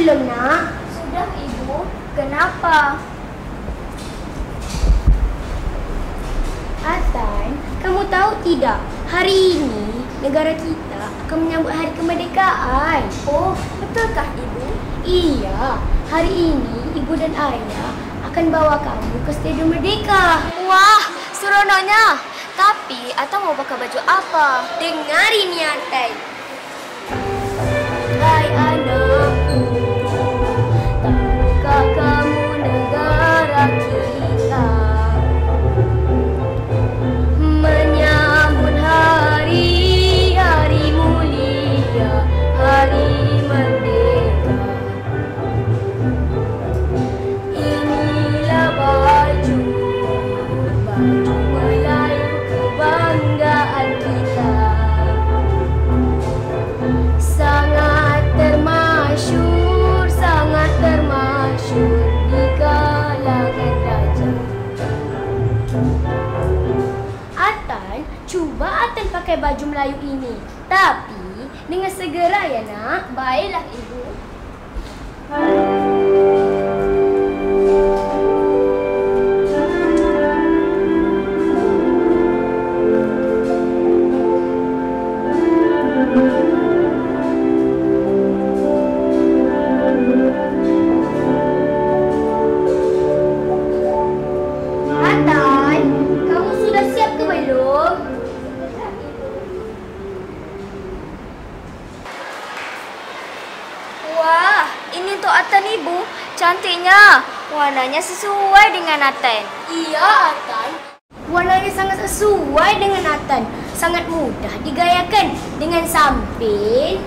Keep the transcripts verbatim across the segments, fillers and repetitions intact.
belum, nak? Sudah, Ibu. Kenapa? Atan, kamu tahu tidak? Hari ini negara kita akan menyambut hari kemerdekaan. Oh, betulkah Ibu? Iya, hari ini ibu dan ayah akan bawa kamu ke Stadium Merdeka. Wah, seronoknya. Tapi, Ata mau pakai baju apa? Dengar ini, Atan. Hai anakku, tahukah kamu negara kita menyambut hari, hari mulia, hari merdeka. Inilah baju, baju Melayu kebanggaan kita. Sangat termasyur, sangat termasyur di kalangan raja. Atan, cuba Atan pakai baju Melayu ini. Tapi dengan segera ya, nak. Baiklah, Ibu. Atan, kamu sudah siap ke belum? Wah, ini untuk Atan, Ibu. Cantiknya. Warnanya sesuai dengan Atan. Iya, Atan. Warnanya sangat sesuai dengan Atan. Sangat mudah digayakan dengan samping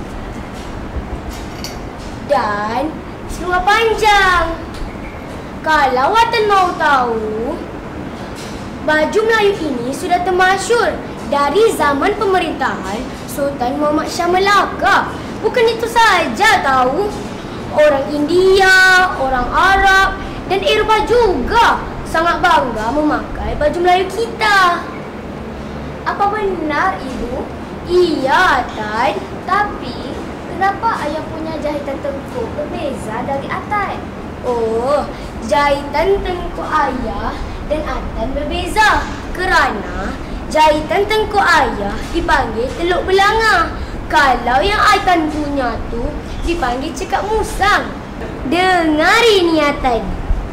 dan seluar panjang. Kalau Atan mau tahu, baju Melayu ini sudah termasyur dari zaman pemerintahan Sultan Muhammad Shah Melaka. Bukan itu saja tahu. Orang India, orang Arab dan Eropah juga sangat bangga memakai baju Melayu kita. Apa benar, Ibu? Iya, Atan. Tapi, kenapa ayah punya jahitan tengkuk berbeza dari Atan? Oh, jahitan tengkuk ayah dan Atan berbeza kerana jahitan tengkuk ayah dipanggil teluk belanga. Kalau yang Atan punya tu dipanggil cekak musang. Dengar ini, Atan.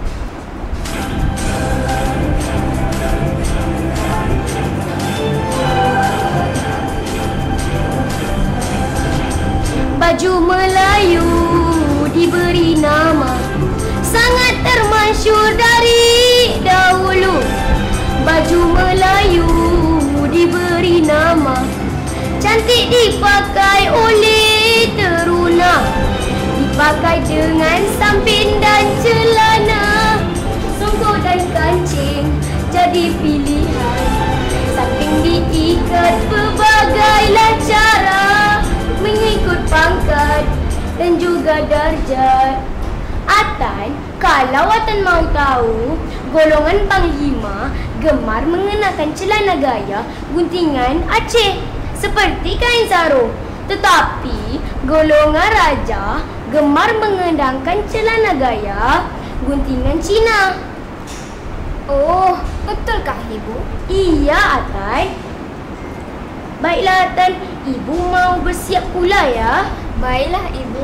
Baju Melayu diberi nama, sangat termasyur dari dahulu. Baju Melayu diberi nama, cantik dipakai oleh teruna, dipakai dengan samping dan celana, songkok dan kancing jadi pilihan, samping diikat berbagailah cara, mengikut pangkat dan juga darjat. Atan, kalau Atan mau tahu, golongan panglima gemar mengenakan celana gaya guntingan Aceh seperti kain sarung. Tetapi golongan raja gemar mengenakan celana gaya guntingan Cina. Oh, betulkah, Ibu? Iya, Atan. Baiklah, Atan. Ibu mau bersiap pula ya. Baiklah, Ibu.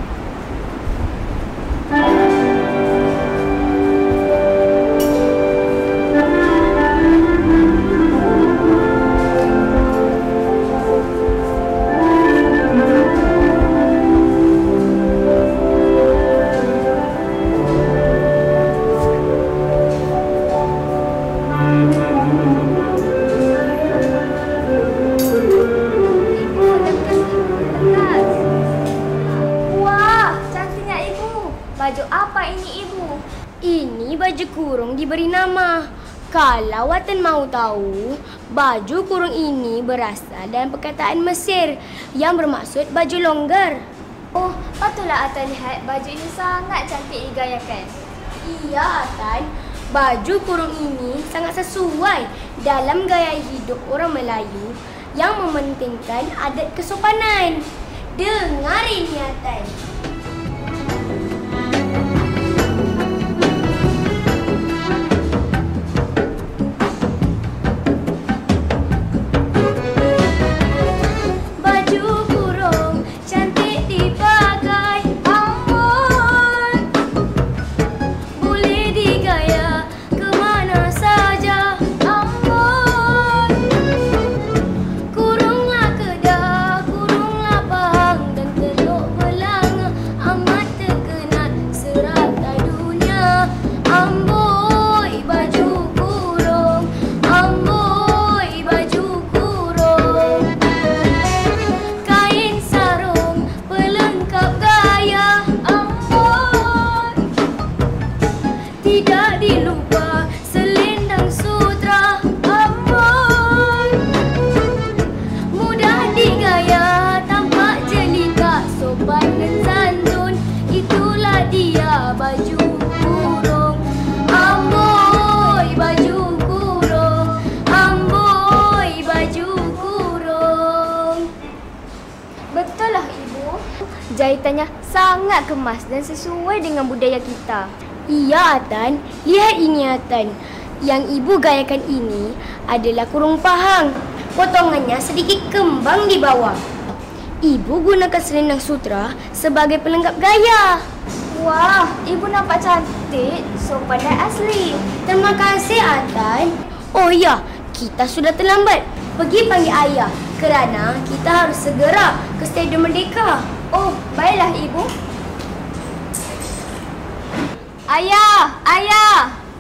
Baju apa ini, Ibu? Ini baju kurung diberi nama. Kalau Atan mau tahu, baju kurung ini berasal dari perkataan Mesir yang bermaksud baju longgar. Oh, patutlah Atan lihat baju ini sangat cantik digayakan. Iya, Atan. Baju kurung ini sangat sesuai dalam gaya hidup orang Melayu yang mementingkan adat kesopanan. Dengar ini, Atan. Jahitannya sangat kemas dan sesuai dengan budaya kita. Iya, Atan. Lihat ini, Atan. Yang ibu gayakan ini adalah kurung pahang. Potongannya sedikit kembang di bawah. Ibu gunakan selendang sutra sebagai pelengkap gaya. Wah, ibu nampak cantik, sopan dan asli. Terima kasih, Atan. Oh ya, kita sudah terlambat. Pergi panggil ayah kerana kita harus segera ke Stadium Merdeka. Oh, baiklah ibu. Ayah, ayah.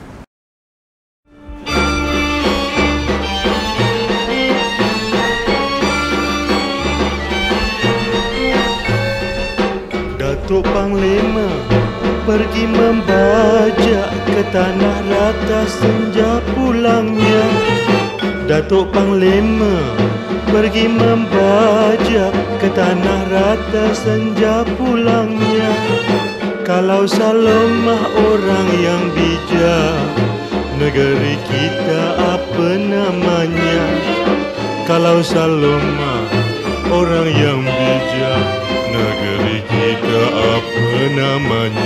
Datuk Panglima pergi membajak ke tanah rata senja pulangnya. Datuk Panglima pergi membajak ke tanah rata senja pulangnya. Kalau Salomah orang yang bijak, negeri kita apa namanya? Kalau Salomah orang yang bijak, negeri kita apa namanya?